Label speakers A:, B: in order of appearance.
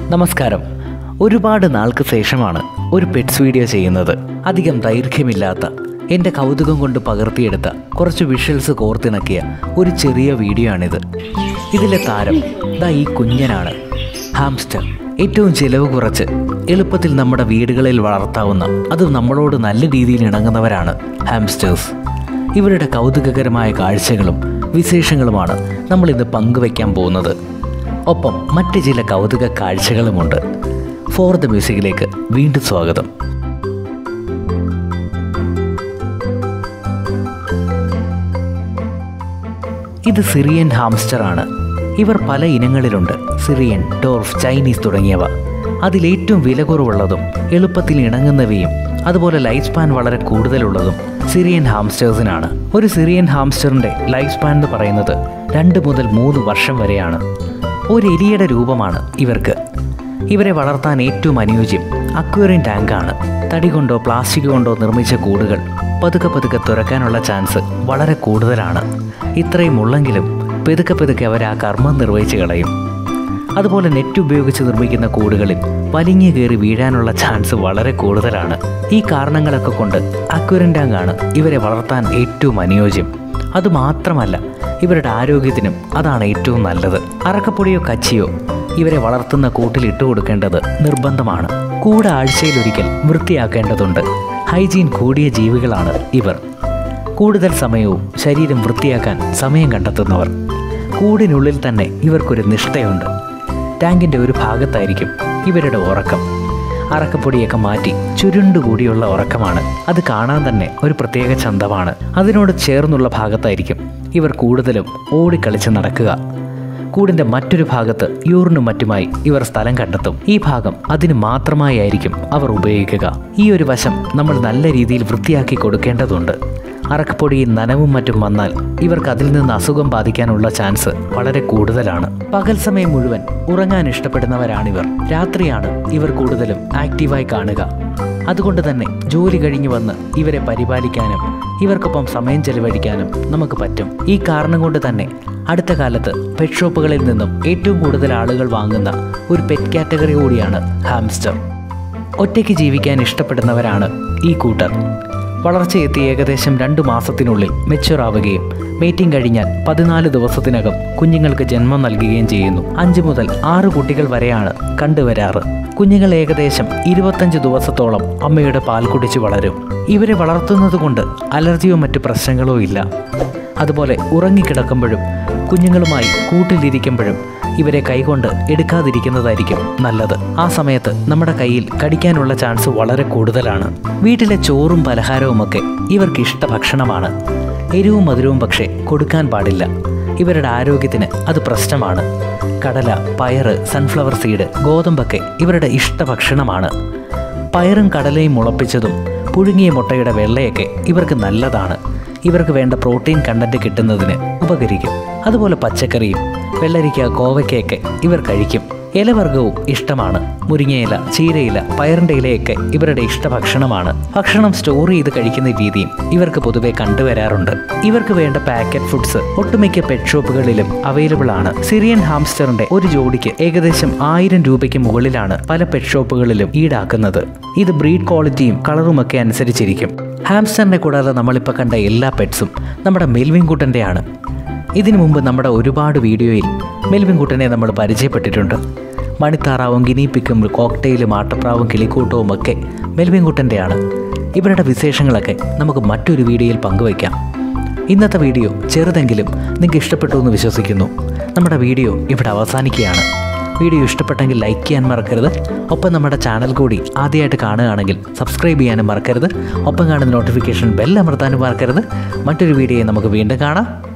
A: നമസ്കാരം. ഒരുപാട് നാൾക്ക് ശേഷമാണ് ഒരു പെറ്റ്സ് വീഡിയോ ചെയ്യുന്നത്. അധികം ദൈർഘ്യമില്ലാത്ത എൻ്റെ കൗതുകം കൊണ്ട് പകർത്തിയെടുത്ത കുറച്ച് വിഷ്വൽസ് കോർത്തിണക്കിയ ഒരു ചെറിയ വീഡിയോ ആണിത്. ഇതിലെ താരം ഈ കുഞ്ഞനാണ്, ഹാംസ്റ്റർ. ഏറ്റവും ചിലവ് കുറച്ച് എളുപ്പത്തിൽ നമ്മുടെ വീടുകളിൽ വളർത്താവുന്ന, അത് നമ്മളോട് നല്ല രീതിയിൽ ഇണങ്ങുന്നവരാണ് ഹാംസ്റ്റേഴ്സ്. ഇവരുടെ കൗതുകകരമായ കാഴ്ചകളും വിശേഷങ്ങളുമാണ് നമ്മളിന്ന് പങ്കുവയ്ക്കാൻ പോകുന്നത്. ഒപ്പം മറ്റ് ചില കൗതുക കാഴ്ചകളുമുണ്ട്. ഫോർ ദ മ്യൂസിക്കിലേക്ക് വീണ്ടും സ്വാഗതം. ഇത് സിറിയൻ ഹാംസ്റ്റർ ആണ്. ഇവർ പല ഇനങ്ങളിലുണ്ട്. സിറിയൻ, ഡോർഫ്, ചൈനീസ് തുടങ്ങിയവ. അതിലേറ്റവും വില കുറവുള്ളതും എളുപ്പത്തിൽ ഇണങ്ങുന്നവയും അതുപോലെ ലൈഫ് സ്പാൻ വളരെ കൂടുതലുള്ളതും സിറിയൻ ഹാംസ്റ്റേഴ്സിനാണ്. ഒരു സിറിയൻ ഹാംസ്റ്ററിൻ്റെ ലൈഫ് സ്പാൻ എന്ന് പറയുന്നത് 2 മുതൽ 3 വർഷം വരെയാണ്. ഒരു എലിയുടെ രൂപമാണ് ഇവർക്ക്. ഇവരെ വളർത്താൻ ഏറ്റവും അനുയോജ്യം അക്വേറിയം ടാങ്കാണ്. തടി കൊണ്ടോ പ്ലാസ്റ്റിക് കൊണ്ടോ നിർമ്മിച്ച കൂടുകൾ പതുക്കെ തുറക്കാനുള്ള ചാൻസ് വളരെ കൂടുതലാണ്. ഇത്രയും ഉള്ളെങ്കിലും പെതുക്കെ അവർ ആ കർമ്മം നിർവഹിച്ച് കളയും. അതുപോലെ നെറ്റ് ഉപയോഗിച്ച് നിർമ്മിക്കുന്ന കൂടുകളിൽ വലിഞ്ഞു കയറി വീഴാനുള്ള ചാൻസ് വളരെ കൂടുതലാണ്. ഈ കാരണങ്ങളൊക്കെ കൊണ്ട് അക്വേറിയം ടാങ്കാണ് ഇവരെ വളർത്താൻ ഏറ്റവും അനുയോജ്യം. അതുമാത്രമല്ല, ഇവരുടെ ആരോഗ്യത്തിനും അതാണ് ഏറ്റവും നല്ലത്. അറക്കപ്പൊടിയോ കച്ചിയോ ഇവരെ വളർത്തുന്ന കൂട്ടിൽ ഇട്ട് കൊടുക്കേണ്ടത് നിർബന്ധമാണ്. കൂട് ആഴ്ചയിലൊരിക്കൽ വൃത്തിയാക്കേണ്ടതുണ്ട്. ഹൈജീൻ കൂടിയ ജീവികളാണ് ഇവർ. കൂടുതൽ സമയവും ശരീരം വൃത്തിയാക്കാൻ സമയം കണ്ടെത്തുന്നവർ. കൂടിനുള്ളിൽ തന്നെ ഇവർക്കൊരു നിഷ്ഠയുണ്ട്. ടാങ്കിൻ്റെ ഒരു ഭാഗത്തായിരിക്കും ഇവരുടെ ഉറക്കം. അറക്കപ്പൊടിയൊക്കെ മാറ്റി ചുരുണ്ടുകൂടിയുള്ള ഉറക്കമാണ്. അത് കാണാൻ തന്നെ ഒരു പ്രത്യേക ചന്തമാണ്. അതിനോട് ചേർന്നുള്ള ഭാഗത്തായിരിക്കും ഇവർ കൂടുതലും ഓടിക്കളിച്ച് നടക്കുക. കൂടിൻ്റെ മറ്റൊരു ഭാഗത്ത് യൂറിനും മറ്റുമായി ഇവർ സ്ഥലം കണ്ടെത്തും. ഈ ഭാഗം അതിന് മാത്രമായി ആയിരിക്കും അവർ ഉപയോഗിക്കുക. ഈ ഒരു വശം നമ്മൾ നല്ല രീതിയിൽ വൃത്തിയാക്കി കൊടുക്കേണ്ടതുണ്ട്. അറക്കപ്പൊടിയിൽ നനവും മറ്റും വന്നാൽ ഇവർക്ക് അതിൽ നിന്ന് അസുഖം ബാധിക്കാനുള്ള ചാൻസ് വളരെ കൂടുതലാണ്. പകൽ സമയം മുഴുവൻ ഉറങ്ങാൻ ഇഷ്ടപ്പെടുന്നവരാണിവർ. രാത്രിയാണ് ഇവർ കൂടുതലും ആക്റ്റീവായി കാണുക. അതുകൊണ്ട് തന്നെ ജോലി കഴിഞ്ഞു വന്ന് ഇവരെ പരിപാലിക്കാനും ഇവർക്കൊപ്പം സമയം ചെലവഴിക്കാനും നമുക്ക് പറ്റും. ഈ കാരണം കൊണ്ട് തന്നെ അടുത്ത കാലത്ത് പെറ്റ് ഷോപ്പുകളിൽ നിന്നും ഏറ്റവും കൂടുതൽ ആളുകൾ വാങ്ങുന്ന ഒരു പെറ്റ് കാറ്റഗറി കൂടിയാണ് ഹാംസ്റ്റർ. ഒറ്റയ്ക്ക് ജീവിക്കാൻ ഇഷ്ടപ്പെടുന്നവരാണ് ഈ കൂട്ടർ. വളർച്ചയെത്തി ഏകദേശം 2 മാസത്തിനുള്ളിൽ മെച്യൂർ ആവുകയും മീറ്റിംഗ് കഴിഞ്ഞാൽ 14 ദിവസത്തിനകം കുഞ്ഞുങ്ങൾക്ക് ജന്മം നൽകുകയും ചെയ്യുന്നു. 5 മുതൽ 6 കുട്ടികൾ വരെയാണ് കണ്ടുവരാറ്. കുഞ്ഞുങ്ങൾ ഏകദേശം 25 ദിവസത്തോളം അമ്മയുടെ പാൽ കുടിച്ച് വളരും. ഇവരെ വളർത്തുന്നത് കൊണ്ട് അലർജിയോ മറ്റു പ്രശ്നങ്ങളോ ഇല്ല. അതുപോലെ ഉറങ്ങിക്കിടക്കുമ്പോഴും കുഞ്ഞുങ്ങളുമായി കൂട്ടിലിരിക്കുമ്പോഴും ഇവരെ കൈകൊണ്ട് എടുക്കാതിരിക്കുന്നതായിരിക്കും നല്ലത്. ആ സമയത്ത് നമ്മുടെ കയ്യിൽ കടിക്കാനുള്ള ചാൻസ് വളരെ കൂടുതലാണ്. വീട്ടിലെ ചോറും പലഹാരവുമൊക്കെ ഇവർക്ക് ഇഷ്ട ഭക്ഷണമാണ്. എരിവും മധുരവും പക്ഷേ കൊടുക്കാൻ പാടില്ല. ഇവരുടെ ആരോഗ്യത്തിന് അത് പ്രശ്നമാണ്. കടല, പയറ്, സൺഫ്ലവർ സീഡ്, ഗോതമ്പൊക്കെ ഇവരുടെ ഇഷ്ട ഭക്ഷണമാണ്. പയറും കടലയും മുളപ്പിച്ചതും പുഴുങ്ങിയ മുട്ടയുടെ വെള്ളയൊക്കെ ഇവർക്ക് നല്ലതാണ്. ഇവർക്ക് വേണ്ട പ്രോട്ടീൻ കണ്ടന്റ് കിട്ടുന്നതിന് ഉപകരിക്കും. അതുപോലെ പച്ചക്കറിയും വെള്ളരിക്ക, കോവയ്ക്കയൊക്കെ ഇവർ കഴിക്കും. ഇലവർഗവും ഇഷ്ടമാണ്. മുരിങ്ങയില, ചീരയില, പയറിൻ്റെ ഇലയൊക്കെ ഇവരുടെ ഇഷ്ടഭക്ഷണമാണ്. ഭക്ഷണം സ്റ്റോർ ചെയ്ത് കഴിക്കുന്ന രീതിയും ഇവർക്ക് പൊതുവെ കണ്ടുവരാറുണ്ട്. ഇവർക്ക് വേണ്ട പാക്കറ്റ് ഫുഡ്സ് ഒട്ടുമിക്ക പെറ്റ് ഷോപ്പുകളിലും അവൈലബിൾ ആണ്. സിറിയൻ ഹാംസ്റ്ററിന്റെ ഒരു ജോഡിക്ക് ഏകദേശം 1000 രൂപയ്ക്ക് മുകളിലാണ് പല പെറ്റ് ഷോപ്പുകളിലും ഈടാക്കുന്നത്. ഇത് ബ്രീഡ് ക്വാളിറ്റിയും കളറുമൊക്കെ അനുസരിച്ചിരിക്കും. ഹാംസ്റ്ററിനെ കൂടാതെ നമ്മളിപ്പോൾ കണ്ട എല്ലാ പെറ്റ്സും നമ്മുടെ മെൽവിൻ കുട്ടൻ്റെയാണ്. ഇതിനു മുമ്പ് നമ്മുടെ ഒരുപാട് വീഡിയോയിൽ മെൽവിൻ കുട്ടനെ നമ്മൾ പരിചയപ്പെട്ടിട്ടുണ്ട്. മണിത്താറാവും ഗിനിപ്പിക്കും കോക്ടെയിലും ആട്ടപ്രാവും കിളിക്കൂട്ടവും ഒക്കെ മെൽവിൻ കുട്ടൻ്റെയാണ്. ഇവരുടെ വിശേഷങ്ങളൊക്കെ നമുക്ക് മറ്റൊരു വീഡിയോയിൽ പങ്കുവയ്ക്കാം. ഇന്നത്തെ വീഡിയോ ചെറുതെങ്കിലും നിങ്ങൾക്ക് ഇഷ്ടപ്പെട്ടു എന്ന് വിശ്വസിക്കുന്നു. നമ്മുടെ വീഡിയോ ഇവിടെ അവസാനിക്കുകയാണ്. വീഡിയോ ഇഷ്ടപ്പെട്ടെങ്കിൽ ലൈക്ക് ചെയ്യാൻ മറക്കരുത്. ഒപ്പം നമ്മുടെ ചാനൽ കൂടി ആദ്യമായിട്ട് കാണുകയാണെങ്കിൽ സബ്സ്ക്രൈബ് ചെയ്യാനും മറക്കരുത്. ഒപ്പം കാണുന്ന നോട്ടിഫിക്കേഷൻ ബെൽ അമർത്താനും മറക്കരുത്. മറ്റൊരു വീഡിയോയിൽ നമുക്ക് വീണ്ടും കാണാം.